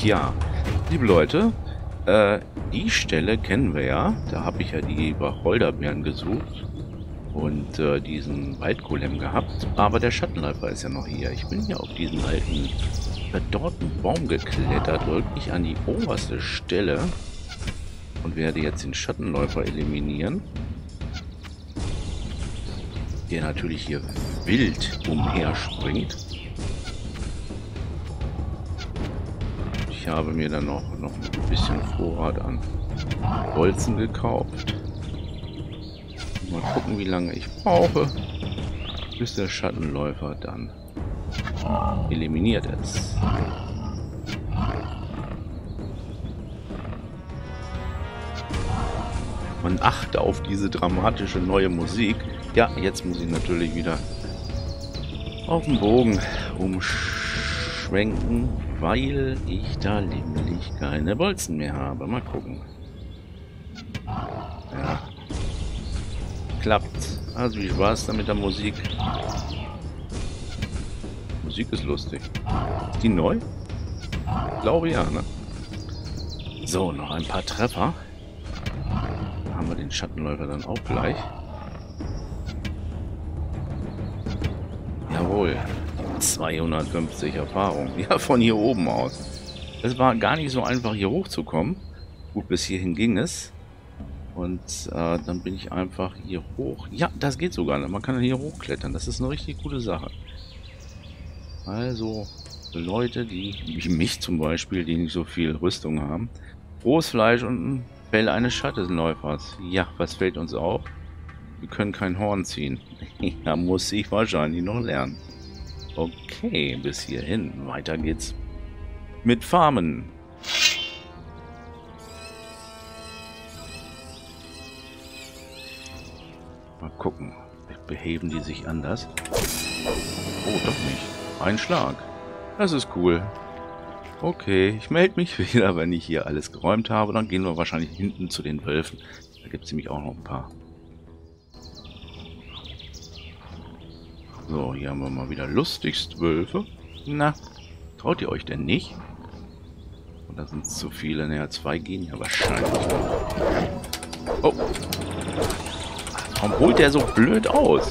Ja, liebe Leute, die Stelle kennen wir ja. Da habe ich ja die Wacholderbeeren gesucht und diesen Waldgolem gehabt. Aber der Schattenläufer ist ja noch hier. Ich bin hier auf diesen alten verdorrten Baum geklettert, wirklich an die oberste Stelle und werde jetzt den Schattenläufer eliminieren, der natürlich hier wild umherspringt. Ich habe mir dann noch ein bisschen Vorrat an Bolzen gekauft. Mal gucken, wie lange ich brauche, bis der Schattenläufer dann eliminiert ist. Man achte auf diese dramatische neue Musik. Ja, jetzt muss ich natürlich wieder auf den Bogen umschwenken, weil ich da nämlich keine Bolzen mehr habe. Mal gucken. Ja. Klappt. Also wie war es da mit der Musik? Musik ist lustig. Ist die neu? Glaube ja, ne? So, noch ein paar Treffer. Da haben wir den Schattenläufer dann auch gleich. Jawohl. 250 Erfahrung. Ja, von hier oben aus. Es war gar nicht so einfach, hier hochzukommen. Gut, bis hierhin ging es. Und dann bin ich einfach hier hoch. Ja, das geht sogar. Man kann hier hochklettern. Das ist eine richtig gute Sache. Also, Leute, die, wie mich zum Beispiel, die nicht so viel Rüstung haben. Rohes Fleisch und ein Fell eines Schattenläufers. Ja, was fällt uns auf? Wir können kein Horn ziehen. Ja, muss ich wahrscheinlich noch lernen. Okay, bis hierhin. Weiter geht's mit Farmen. Mal gucken. Beheben die sich anders? Oh, doch nicht. Ein Schlag. Das ist cool. Okay, ich melde mich wieder, wenn ich hier alles geräumt habe. Dann gehen wir wahrscheinlich hinten zu den Wölfen. Da gibt es nämlich auch noch ein paar. So, hier haben wir mal wieder lustigst Wölfe. Na, traut ihr euch denn nicht? Und da sind es zu viele. Naja, 2 gehen ja wahrscheinlich. Oh. Warum holt der so blöd aus?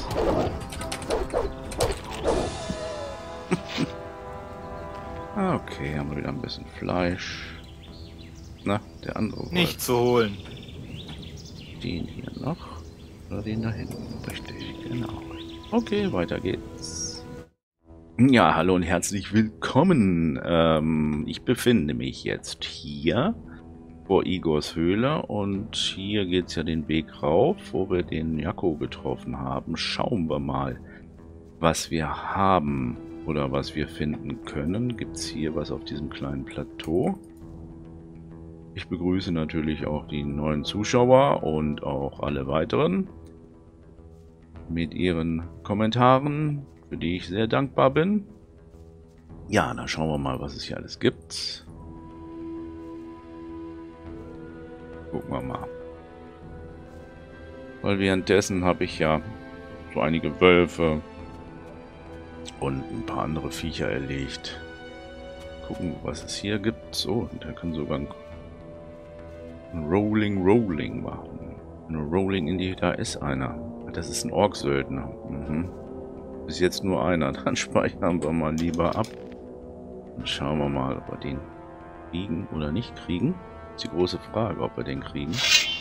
Okay, haben wir wieder ein bisschen Fleisch. Na, der andere Wolf. Nicht zu holen. Den hier noch. Oder den da hinten. Richtig, genau. Okay, weiter geht's. Ja, hallo und herzlich willkommen. Ich befinde mich jetzt hier vor Igors Höhle und hier geht's ja den Weg rauf, wo wir den Jakko getroffen haben. Schauen wir mal, was wir haben oder was wir finden können. Gibt's hier was auf diesem kleinen Plateau? Ich begrüße natürlich auch die neuen Zuschauer und auch alle weiteren mit ihren Kommentaren, für die ich sehr dankbar bin. Ja, dann schauen wir mal, was es hier alles gibt. Gucken wir mal. Weil währenddessen habe ich ja so einige Wölfe und ein paar andere Viecher erlegt. Gucken, was es hier gibt. So, der kann sogar ein Rolling machen. Ein Rolling in die... Da ist einer. Das ist ein Orksöldner. Mhm. Bis jetzt nur einer. Dann speichern wir mal lieber ab. Und schauen wir mal, ob wir den kriegen oder nicht kriegen. Das ist die große Frage, ob wir den kriegen.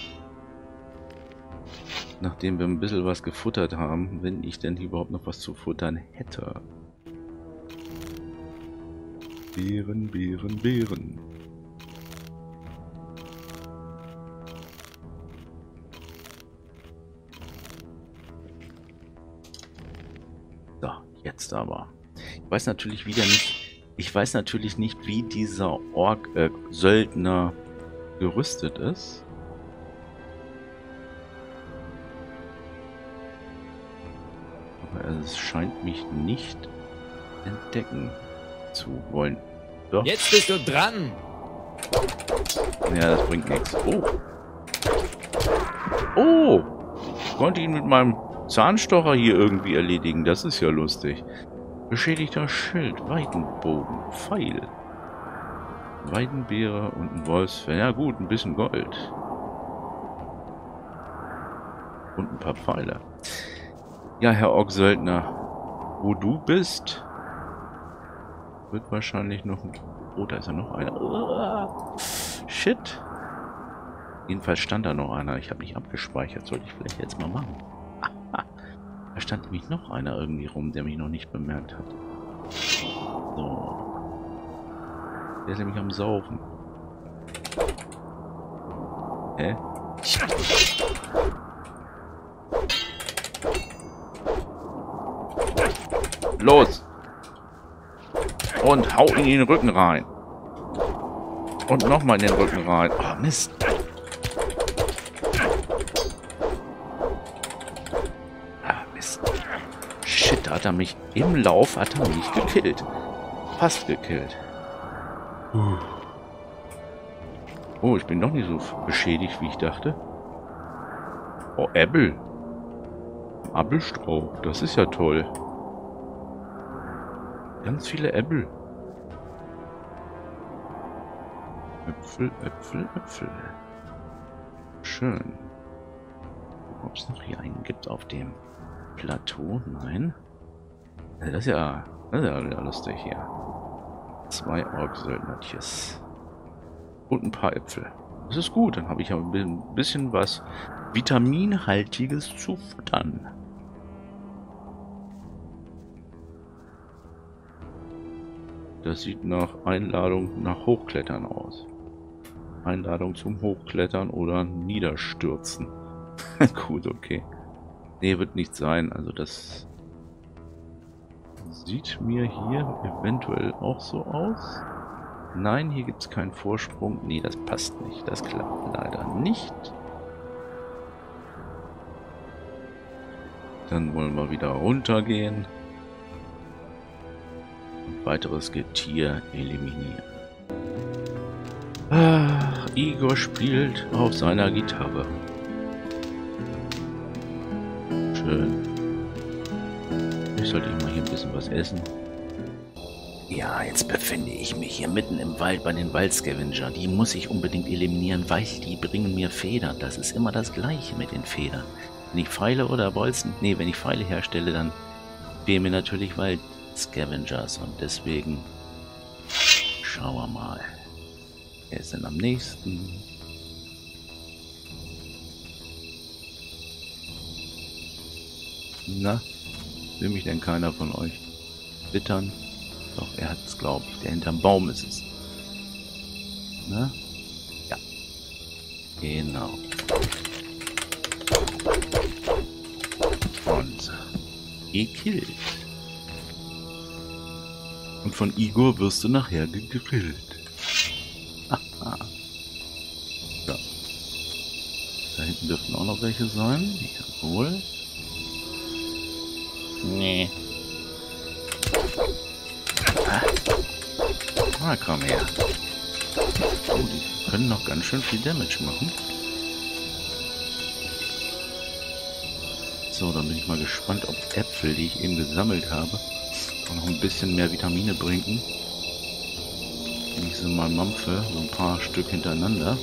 Nachdem wir ein bisschen was gefuttert haben, wenn ich denn überhaupt noch was zu futtern hätte. Beeren, Beeren, Beeren. So, jetzt aber. Ich weiß natürlich wieder nicht. Ich weiß natürlich nicht, wie dieser Söldner gerüstet ist. Aber es scheint mich nicht entdecken zu wollen. So. Jetzt bist du dran. Ja, das bringt nichts. Oh. Oh. Ich konnte ihn mit meinem Zahnstocher hier irgendwie erledigen. Das ist ja lustig. Beschädigter Schild, Weitenbogen, Pfeil. Weidenbeere und ein Wolfsfell. Ja gut, ein bisschen Gold. Und ein paar Pfeile. Ja, Herr Ork-Söldner, wo du bist, wird wahrscheinlich noch ein... Oh, da ist ja noch einer. Shit. Jedenfalls stand da noch einer. Ich habe nicht abgespeichert. Sollte ich vielleicht jetzt mal machen. Da stand nämlich noch einer irgendwie rum, der mich noch nicht bemerkt hat. So. Der ist nämlich am Saufen. Hä? Los! Und hau ihn in den Rücken rein. Und nochmal in den Rücken rein. Oh, Mist. Ah, Mist. Shit, da hat er mich im Lauf, hat er mich gekillt. Fast gekillt. Oh, ich bin doch nicht so beschädigt, wie ich dachte. Oh, Äppel. Apfelstrauch, das ist ja toll. Ganz viele Äpfel. Äpfel, Äpfel, Äpfel. Schön. Ob es noch hier einen gibt auf dem Plateau? Nein. Das ist ja wieder lustig hier. 2 Ork-Söldnertjes. Und ein paar Äpfel. Das ist gut, dann habe ich ja ein bisschen was Vitaminhaltiges zu futtern. Das sieht nach Einladung nach Hochklettern aus. Einladung zum Hochklettern oder Niederstürzen. Gut, okay. Nee, wird nicht sein. Also das sieht mir hier eventuell auch so aus. Nein, hier gibt es keinen Vorsprung. Nee, das passt nicht. Das klappt leider nicht. Dann wollen wir wieder runtergehen. Und weiteres Getier eliminieren. Ach, Igor spielt auf seiner Gitarre. Schön. Ich sollte mal hier ein bisschen was essen. Ja, jetzt befinde ich mich hier mitten im Wald bei den Waldscavenger. Die muss ich unbedingt eliminieren, weil die bringen mir Federn. Das ist immer das Gleiche mit den Federn. Wenn ich Pfeile oder Bolzen... Nee, wenn ich Pfeile herstelle, dann fehlen mir natürlich Waldscavengers. Und deswegen... Schauen wir mal. Wer ist denn am nächsten? Na? Will mich denn keiner von euch wittern? Doch, er hat es, glaube ich. Der hinterm Baum ist es. Na? Ja. Genau. Und gekillt. Und von Igor wirst du nachher gegrillt. Haha. So. Da hinten dürften auch noch welche sein. Jawohl. Nee. Ah, komm her. Oh, die können noch ganz schön viel Damage machen. So, dann bin ich mal gespannt, ob Äpfel, die ich eben gesammelt habe, auch noch ein bisschen mehr Vitamine bringen. Wenn ich sie mal mampfe, so ein paar Stück hintereinander.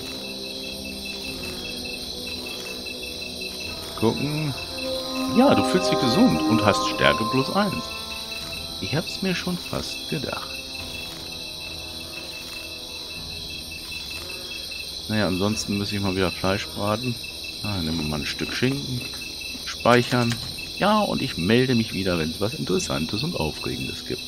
Gucken. Ja, du fühlst dich gesund und hast Stärke +1. Ich hab's mir schon fast gedacht. Naja, ansonsten muss ich mal wieder Fleisch braten. Nehmen wir mal ein Stück Schinken. Speichern. Ja, und ich melde mich wieder, wenn es was Interessantes und Aufregendes gibt.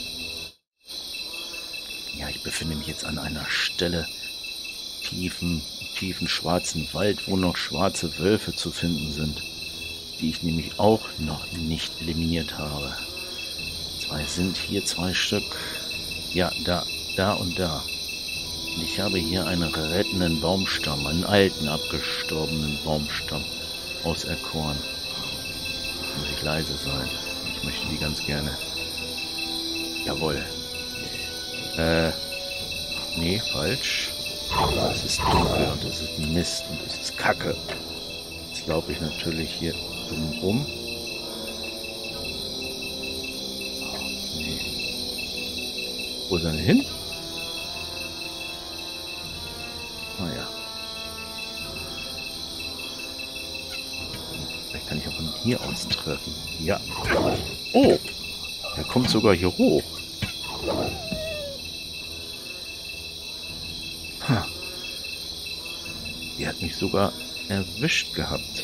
Ja, ich befinde mich jetzt an einer Stelle tiefen schwarzen Wald, wo noch schwarze Wölfe zu finden sind, die ich nämlich auch noch nicht eliminiert habe. Sind hier 2 Stück. Ja, da und da. Und ich habe hier einen rettenden Baumstamm, einen alten, abgestorbenen Baumstamm auserkoren. Muss ich leise sein. Ich möchte die ganz gerne. Jawohl. Nee, falsch. Es ist dunkel und es ist Mist und es ist Kacke. Jetzt laufe ich natürlich hier dumm rum. Wo ist er denn hin? Naja. Vielleicht kann ich auch von hier aus treffen. Ja. Oh! Er kommt sogar hier hoch. Ha. Die hat mich sogar erwischt gehabt.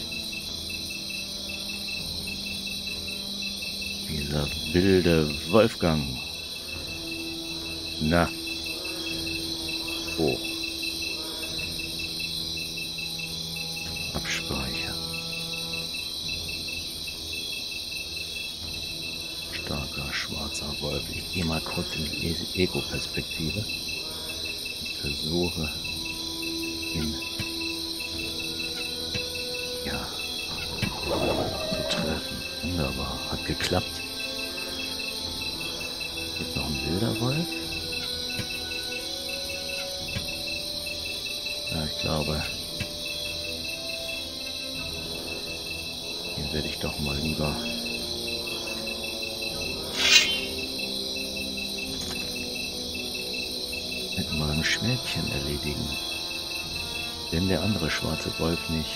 Dieser wilde Wolfgang. Na. Oh. Abspeichern. Starker schwarzer Wolf. Ich gehe mal kurz in die Ego-Perspektive. Ich versuche ihn zu treffen. Wunderbar. Hat geklappt. Jetzt noch ein wilder Wolf. Ja, ich glaube, hier werde ich doch mal lieber mit meinem Schwertchen erledigen. Wenn der andere schwarze Wolf nicht.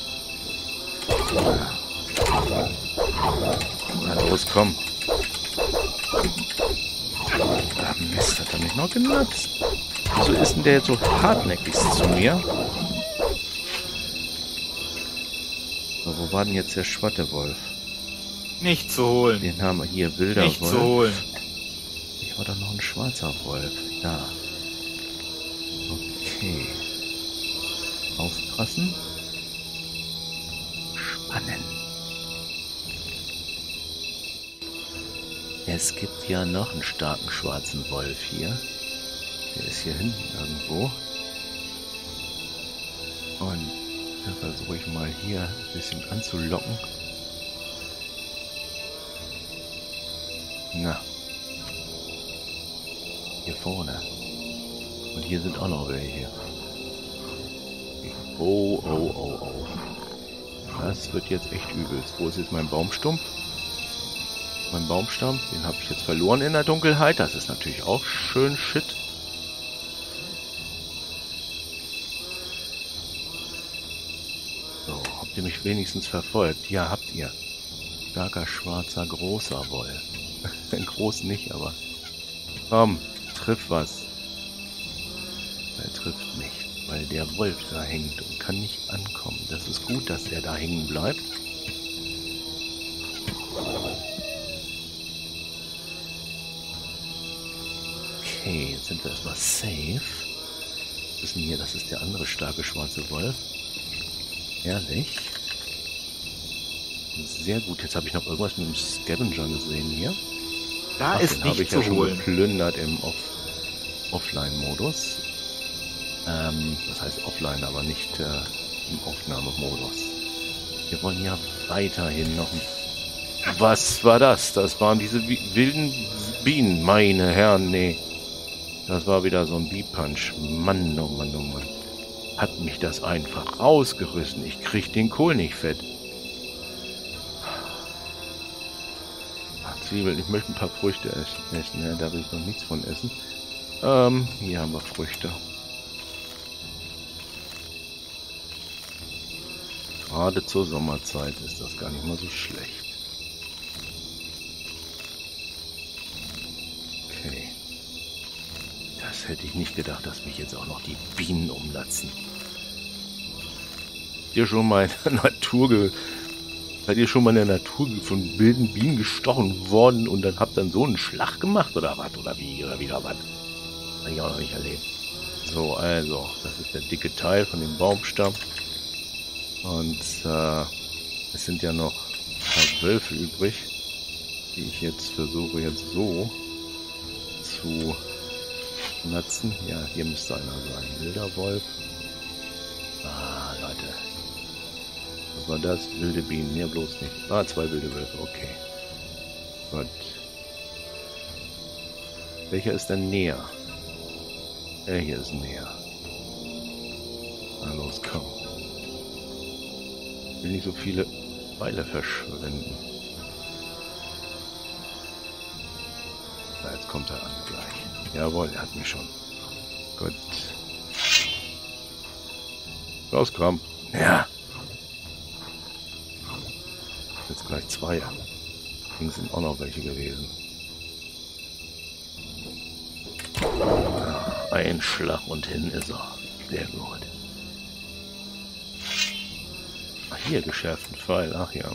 Na los, komm. Ah, Mist, hat er mich noch genutzt. Wieso ist denn der jetzt so hartnäckig zu mir? So, wo war denn jetzt der Schwattewolf? Nicht zu holen. Den haben wir hier, wilder Nicht Wolf. zu holen. Ich war doch noch ein schwarzer Wolf. Ja. Okay. Aufpassen. Spannend. Es gibt ja noch einen starken schwarzen Wolf hier. Der ist hier hinten irgendwo. Und da versuche ich mal hier ein bisschen anzulocken. Na. Hier vorne. Und hier sind auch noch welche. Oh, oh, oh, oh. Das wird jetzt echt übelst. Wo ist jetzt mein Baumstumpf? Mein Baumstamm, den habe ich jetzt verloren in der Dunkelheit. Das ist natürlich auch schön shit. So, habt ihr mich wenigstens verfolgt? Ja, habt ihr. Starker, schwarzer, großer Wolf. Groß nicht, aber... Komm, triff was. Er trifft nicht, weil der Wolf da hängt und kann nicht ankommen. Das ist gut, dass er da hängen bleibt. Okay, jetzt sind wir erstmal safe. Was ist denn hier? Das ist der andere starke schwarze Wolf. Ehrlich. Sehr gut. Jetzt habe ich noch irgendwas mit dem Scavenger gesehen hier. Da ist den habe nicht ich ja zu schon holen. geplündert im Offline-Modus. Das heißt Offline, aber nicht im Aufnahmemodus. Wir wollen ja weiterhin noch... Was war das? Das waren diese wilden Bienen. Meine Herren, nee. Das war wieder so ein Bee-Punch. Mann, oh Mann, oh Mann. Hat mich das einfach rausgerissen. Ich krieg den Kohl nicht fett. Ach, Zwiebeln, ich möchte ein paar Früchte essen. Ja, da will ich noch nichts von essen. Hier haben wir Früchte. Gerade zur Sommerzeit ist das gar nicht mal so schlecht. Okay. Das hätte ich nicht gedacht, dass mich jetzt auch noch die Bienen umlatzen. Seid ihr schon mal in der Natur von wilden Bienen gestochen worden und dann habt dann so einen Schlag gemacht oder was? Oder wie? Oder wieder was? Habe ich auch noch nicht erlebt. So, also, das ist der dicke Teil von dem Baumstamm. Und es sind ja noch ein paar Wölfe übrig, die ich jetzt versuche so zu natzen. Ja, hier müsste einer sein. Wilder Wolf. Ah, Leute. Was war das? Wilde Bienen. Mehr bloß nicht. Ah, 2 wilde Wölfe. Okay. Gut. Welcher ist denn näher? Der hier ist näher. Na los, komm. Ich will nicht so viele Pfeile verschwenden. Na, jetzt kommt er an gleich. Jawohl, er hat mich schon. Gut. Raus, Kram. Ja. Jetzt gleich 2. Links sind auch noch welche gewesen. Ein Schlag und hin ist er. Sehr gut. Ach, hier geschärften Pfeil. Ach ja.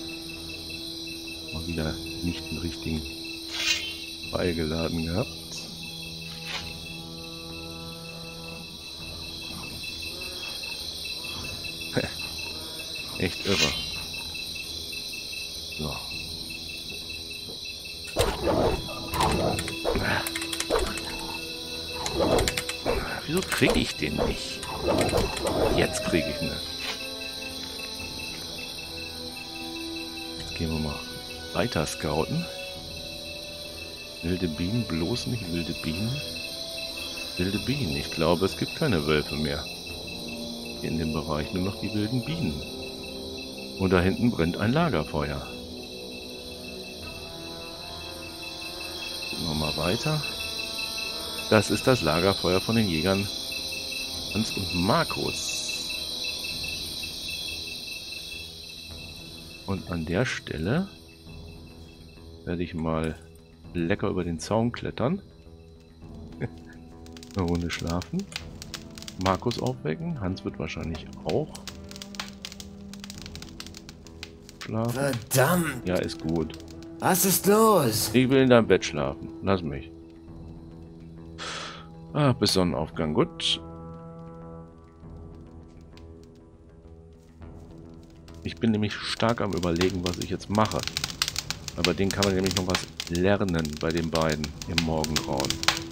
Mal wieder nicht den richtigen Pfeil geladen gehabt. Echt irre. So. Wieso kriege ich den nicht? Jetzt kriege ich ihn. Jetzt gehen wir mal weiter scouten. Wilde Bienen, bloß nicht wilde Bienen. Wilde Bienen, ich glaube, es gibt keine Wölfe mehr. In dem Bereich nur noch die wilden Bienen. Und da hinten brennt ein Lagerfeuer. Gucken wir mal weiter. Das ist das Lagerfeuer von den Jägern Hans und Markus. Und an der Stelle werde ich mal lecker über den Zaun klettern. Eine Runde schlafen. Markus aufwecken. Hans wird wahrscheinlich auch schlafen. Verdammt! Ja, ist gut. Was ist los? Ich will in deinem Bett schlafen. Lass mich. Ah, bis Sonnenaufgang. Gut. Ich bin nämlich stark am Überlegen, was ich jetzt mache. Aber den kann man nämlich noch was lernen bei den beiden im Morgengrauen.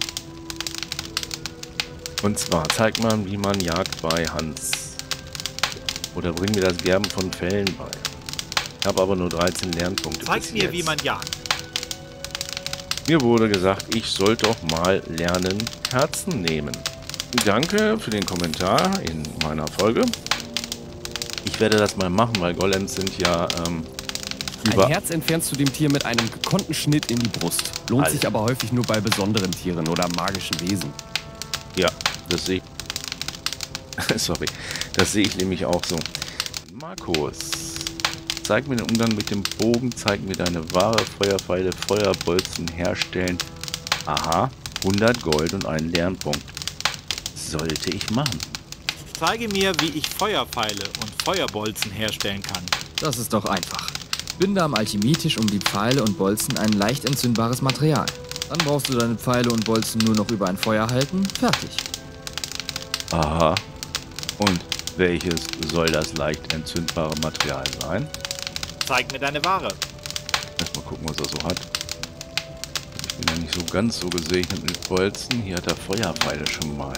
Und zwar zeigt man, wie man jagt bei Hans. Oder bringt mir das Gerben von Fellen bei. Ich habe aber nur 13 Lernpunkte. Zeig mir, wie man jagt. Mir wurde gesagt, ich soll doch mal lernen, Herzen nehmen. Danke für den Kommentar in meiner Folge. Ich werde das mal machen, weil Golems sind ja Ein Herz entfernst du dem Tier mit einem gekonnten Schnitt in die Brust. Lohnt sich aber häufig nur bei besonderen Tieren oder magischen Wesen. Ja, das sehe ich. Sorry, das sehe ich nämlich auch so. Markus, zeig mir den Umgang mit dem Bogen, zeig mir deine Ware, Feuerpfeile, Feuerbolzen herstellen. Aha, 100 Gold und einen Lernpunkt. Sollte ich machen. Zeige mir, wie ich Feuerpfeile und Feuerbolzen herstellen kann. Das ist doch einfach. Binde am Alchemietisch um die Pfeile und Bolzen ein leicht entzündbares Material. Dann brauchst du deine Pfeile und Bolzen nur noch über ein Feuer halten. Fertig. Aha. Und welches soll das leicht entzündbare Material sein? Zeig mir deine Ware. Erstmal gucken, was er so hat. Ich bin ja nicht so ganz so gesegnet mit Bolzen. Hier hat er Feuerpfeile schon mal.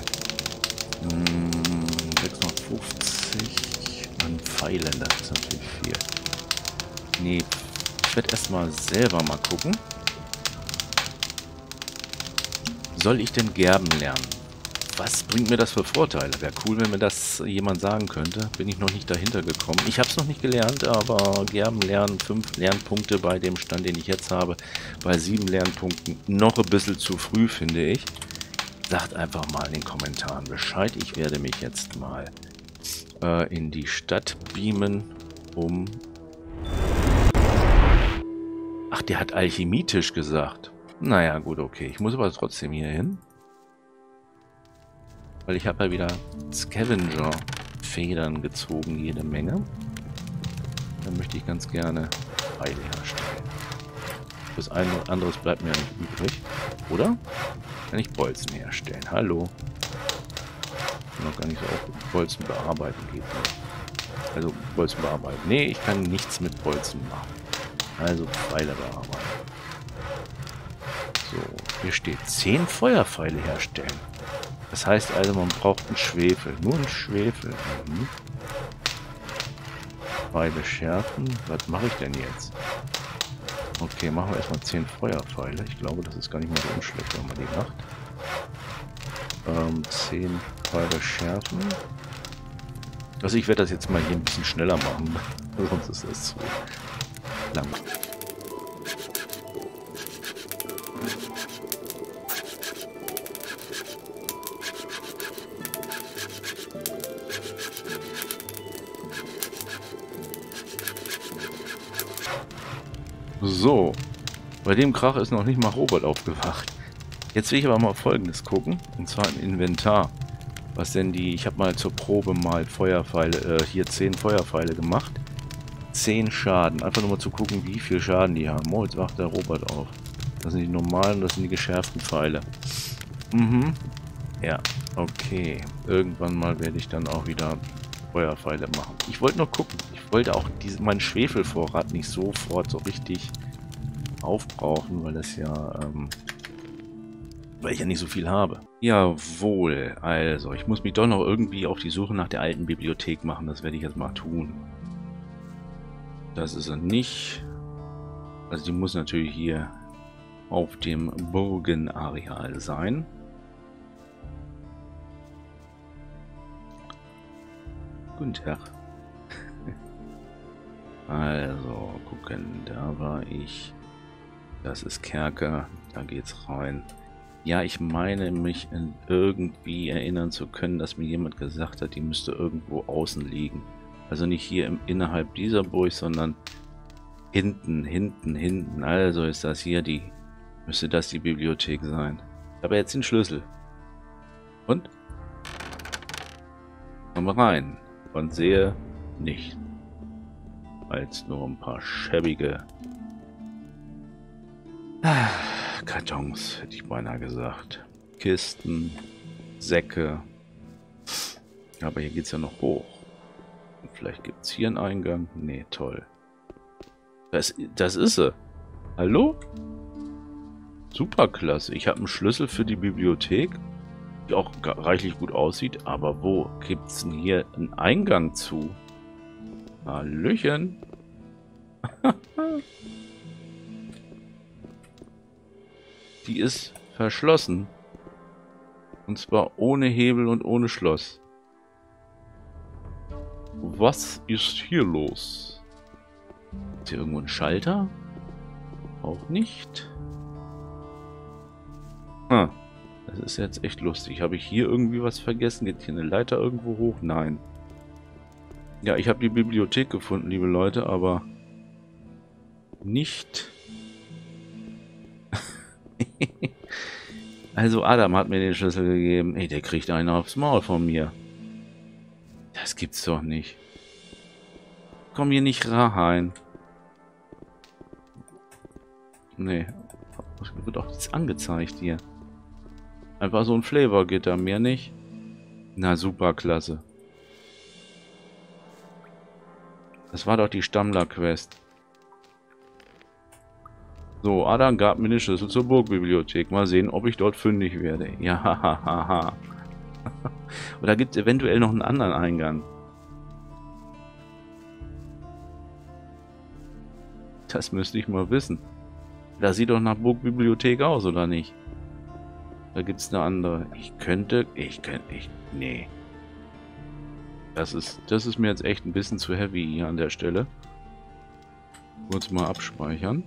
650 an Pfeilen, das ist natürlich viel. Nee, ich werde erstmal selber mal gucken. Soll ich denn gerben lernen? Was bringt mir das für Vorteile? Wäre cool, wenn mir das jemand sagen könnte. Bin ich noch nicht dahinter gekommen. Ich habe es noch nicht gelernt, aber gerben lernen, 5 Lernpunkte bei dem Stand, den ich jetzt habe. Bei 7 Lernpunkten noch ein bisschen zu früh, finde ich. Sagt einfach mal in den Kommentaren Bescheid. Ich werde mich jetzt mal in die Stadt beamen, um... Ach, der hat Alchemietisch gesagt. Naja, gut, okay. Ich muss aber trotzdem hier hin. Weil ich habe ja wieder Scavenger-Federn gezogen, jede Menge. Dann möchte ich ganz gerne Pfeile herstellen. Das eine oder anderes bleibt mir nicht übrig. Oder? Kann ich Bolzen herstellen? Hallo? Ich kann noch gar nicht so auf Bolzen bearbeiten geht. Also Bolzen bearbeiten. Nee, ich kann nichts mit Bolzen machen. Also Pfeile bearbeiten. So, hier steht 10 Feuerpfeile herstellen. Das heißt also, man braucht einen Schwefel. Nur einen Schwefel. Pfeile schärfen. Was mache ich denn jetzt? Okay, machen wir erstmal 10 Feuerpfeile. Ich glaube, das ist gar nicht mehr so unschlecht, wenn man die macht. 10 Pfeile schärfen. Also ich werde das jetzt mal hier ein bisschen schneller machen. Sonst ist das zu lang. So. Bei dem Krach ist noch nicht mal Robert aufgewacht. Jetzt will ich aber mal Folgendes gucken. Und zwar im Inventar. Was denn die... Ich habe mal zur Probe mal Feuerpfeile... hier 10 Feuerpfeile gemacht. 10 Schaden. Einfach nur mal zu gucken, wie viel Schaden die haben. Oh, jetzt wacht der Robert auf. Das sind die normalen, das sind die geschärften Pfeile. Mhm. Ja, okay. Irgendwann mal werde ich dann auch wieder Feuerpfeile machen. Ich wollte nur gucken. Ich wollte auch meinen Schwefelvorrat nicht sofort so richtig aufbrauchen, weil das ja, weil ich ja nicht so viel habe. Jawohl, also ich muss mich doch noch irgendwie auf die Suche nach der alten Bibliothek machen. Das werde ich jetzt mal tun. Das ist er nicht. Also die muss natürlich hier auf dem Burgenareal sein. Guten Tag. Also, gucken, da war ich. Das ist Kerker, da geht's rein. Ja, ich meine mich irgendwie erinnern zu können, dass mir jemand gesagt hat, die müsste irgendwo außen liegen. Also nicht hier innerhalb dieser Burg, sondern hinten. Also ist das hier müsste das die Bibliothek sein. Aber jetzt den Schlüssel. Und? Komm rein. Und sehe nicht. Als nur ein paar schäbige Kartons, hätte ich beinahe gesagt. Kisten, Säcke. Aber hier geht es ja noch hoch. Vielleicht gibt es hier einen Eingang. Nee, toll. Das ist sie. Hallo? Superklasse. Ich habe einen Schlüssel für die Bibliothek, die auch reichlich gut aussieht. Aber wo gibt es denn hier einen Eingang zu? Hallöchen. Die ist verschlossen. Und zwar ohne Hebel und ohne Schloss. Was ist hier los? Ist hier irgendwo ein Schalter? Auch nicht. Das ist jetzt echt lustig. Habe ich hier irgendwie was vergessen? Geht hier eine Leiter irgendwo hoch? Nein. Ja, ich habe die Bibliothek gefunden, liebe Leute, aber nicht. Also Adam hat mir den Schlüssel gegeben. Ey, der kriegt einen aufs Maul von mir. Das gibt's doch nicht. Komm hier nicht rein. Nee. Wird auch nichts angezeigt hier. Einfach so ein Flavorgitter, mehr nicht. Na super, klasse. Das war doch die Stammler-Quest. So, Adam gab mir den Schlüssel zur Burgbibliothek. Mal sehen, ob ich dort fündig werde. Ja, hahaha. Oder gibt es eventuell noch einen anderen Eingang? Das müsste ich mal wissen. Das sieht doch nach Burgbibliothek aus, oder nicht? Da gibt es eine andere. Nee. Das ist mir jetzt echt ein bisschen zu heavy hier an der Stelle. Kurz mal abspeichern.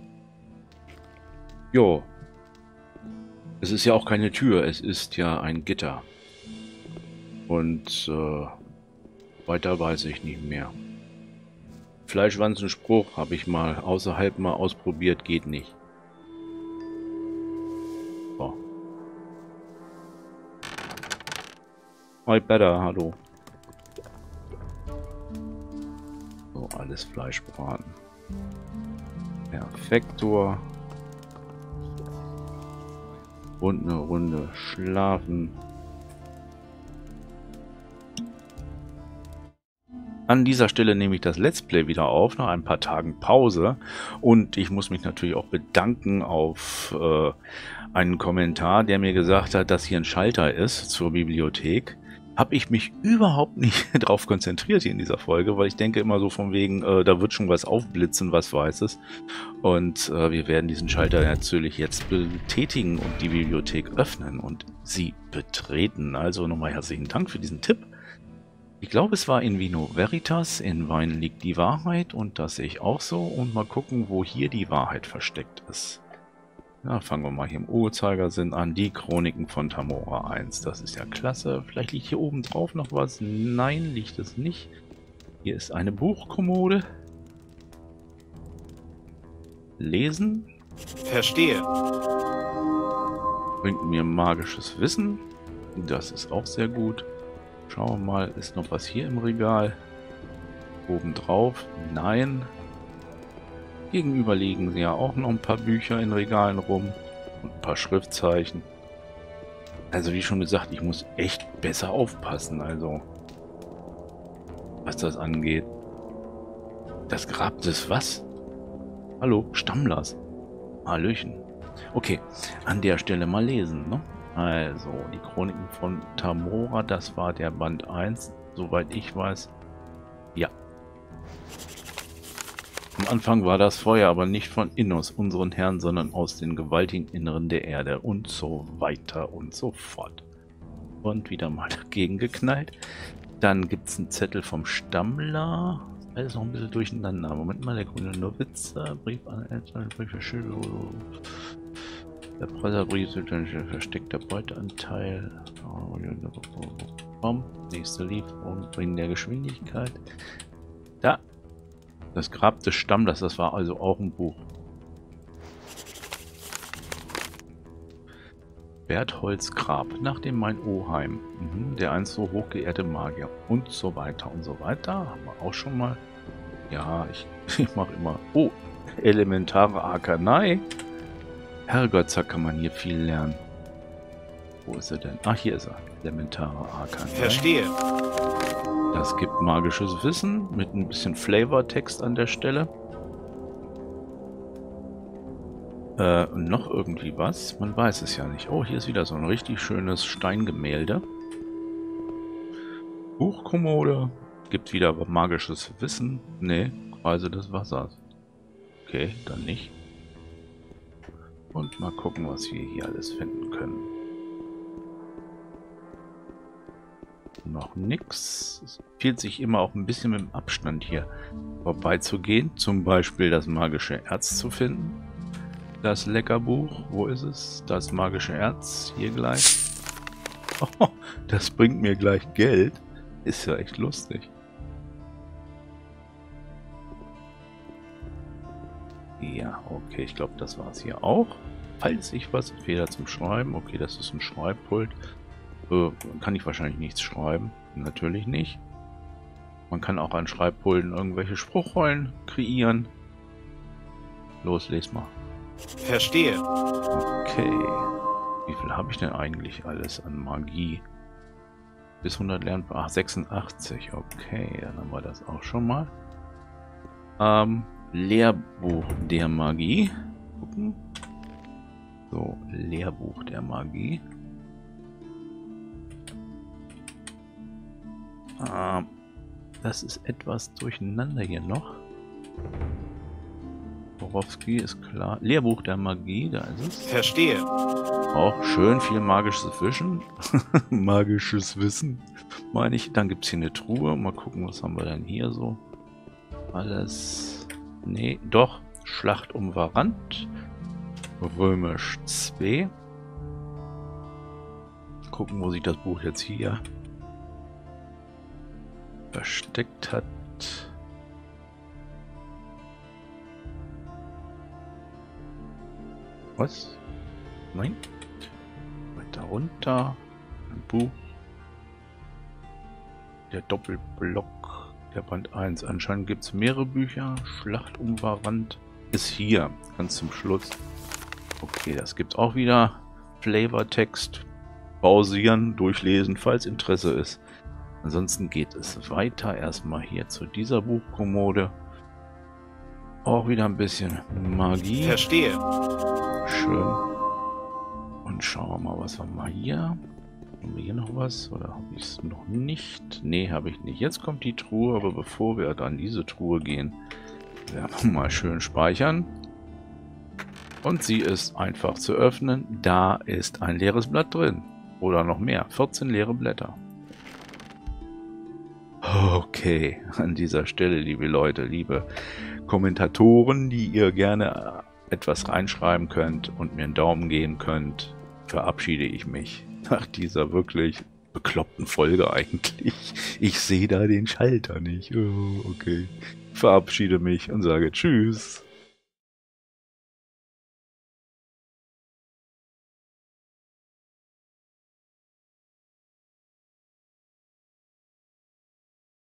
Jo. Es ist ja auch keine Tür, es ist ja ein Gitter. Und weiter weiß ich nicht mehr. Fleischwanzenspruch habe ich mal außerhalb mal ausprobiert, geht nicht. So. Hi better, hallo. So, alles Fleischbraten. Perfektor. Und eine Runde schlafen. An dieser Stelle nehme ich das Let's Play wieder auf, nach ein paar Tagen Pause. Und ich muss mich natürlich auch bedanken auf einen Kommentar, der mir gesagt hat, dass hier ein Schalter ist zur Bibliothek. Habe ich mich überhaupt nicht darauf konzentriert hier in dieser Folge, weil ich denke immer so von wegen, da wird schon was aufblitzen, was Weißes. Und wir werden diesen Schalter natürlich jetzt betätigen und die Bibliothek öffnen und sie betreten. Also nochmal herzlichen Dank für diesen Tipp. Ich glaube, es war in Vino Veritas, in Wein liegt die Wahrheit und das sehe ich auch so. Und mal gucken, wo hier die Wahrheit versteckt ist. Ja, fangen wir mal hier im Uhrzeigersinn an. Die Chroniken von Tamora 1. Das ist ja klasse. Vielleicht liegt hier oben drauf noch was. Nein, liegt es nicht. Hier ist eine Buchkommode. lesen. Verstehe. Bringt mir magisches Wissen. Das ist auch sehr gut. Schauen wir mal, ist noch was hier im Regal? Obendrauf? Nein. Gegenüber liegen ja auch noch ein paar Bücher in Regalen rum. Und ein paar Schriftzeichen. Also wie schon gesagt, ich muss echt besser aufpassen, also was das angeht. Das Grab des was? Hallo, Stammlers. Hallöchen. Okay, an der Stelle mal lesen, ne? Also, die Chroniken von Tamora, das war der Band 1, soweit ich weiß. Ja. Am Anfang war das Feuer aber nicht von Innos, unseren Herrn, sondern aus den gewaltigen Inneren der Erde und so weiter und so fort. Und wieder mal dagegen geknallt. Dann gibt es einen Zettel vom Stammler. Alles noch ein bisschen durcheinander. Moment mal, der grüne Novize, Brief an Eltern, Brief für Schüler. Der Presserbrief, versteckter Beuteanteil. Nächste Lieferung, Bringen der Geschwindigkeit. Da. Das Grab des Stammlers, das war also auch ein Buch. Bertholds Grab, nach dem Mein Oheim. Der einst so hochgeehrte Magier. Und so weiter und so weiter. Haben wir auch schon mal. Ja, ich mache immer. Oh, elementare Arkanei. Herrgott, da kann man hier viel lernen. Wo ist er denn? Ach, hier ist er. Elementare Arkanei. Verstehe. Das gibt magisches Wissen mit ein bisschen Flavortext an der Stelle. Noch irgendwie was? Man weiß es ja nicht. Oh, hier ist wieder so ein richtig schönes Steingemälde. Buchkommode. Gibt wieder magisches Wissen. Ne, Kreise des Wassers. Okay, dann nicht. Und mal gucken, was wir hier alles finden können. Noch nix. Es empfiehlt sich immer auch ein bisschen mit dem Abstand hier vorbeizugehen. Zum Beispiel das magische Erz zu finden. Das Leckerbuch. Wo ist es? Das magische Erz. Hier gleich. Oh, das bringt mir gleich Geld. Ist ja echt lustig. Ja, okay. Ich glaube, das war es hier auch. Falls ich was Feder zum Schreiben. Okay, das ist ein Schreibpult. Kann ich wahrscheinlich nichts schreiben. Natürlich nicht. Man kann auch an Schreibpulten irgendwelche Spruchrollen kreieren. Los, les mal. Verstehe. Okay. Wie viel habe ich denn eigentlich alles an Magie? Bis 100 lernen. Ach, 86. Okay, dann haben wir das auch schon mal. Lehrbuch der Magie. Gucken. So, Lehrbuch der Magie. Das ist etwas durcheinander hier noch. Borowski ist klar. Lehrbuch der Magie, da ist es. Verstehe. Auch schön viel magisches Wissen. Magisches Wissen, meine ich. Dann gibt es hier eine Truhe. Mal gucken, was haben wir denn hier so. Alles. Nee, doch. Schlacht um Varant. Römisch 2. Gucken, wo sich das Buch jetzt hier versteckt hat. Was? Nein. Weiter runter. Ein Buch. Der Doppelblock. Der Band 1. Anscheinend gibt es mehrere Bücher. Schlacht um Varant ist hier. Ganz zum Schluss. Okay, das gibt es auch wieder. Flavortext. Pausieren, durchlesen, falls Interesse ist. Ansonsten geht es weiter. Erstmal hier zu dieser Buchkommode. Auch wieder ein bisschen Magie. Verstehe. Schön. Und schauen wir mal, was haben wir hier? Haben wir hier noch was? Oder habe ich es noch nicht? Nee, habe ich nicht. Jetzt kommt die Truhe, aber bevor wir an diese Truhe gehen, werden wir mal schön speichern. Und sie ist einfach zu öffnen. Da ist ein leeres Blatt drin. Oder noch mehr. 14 leere Blätter. Okay, an dieser Stelle, liebe Leute, liebe Kommentatoren, die ihr gerne etwas reinschreiben könnt und mir einen Daumen geben könnt, verabschiede ich mich nach dieser wirklich bekloppten Folge eigentlich. Ich sehe da den Schalter nicht. Oh, okay. Verabschiede mich und sage Tschüss.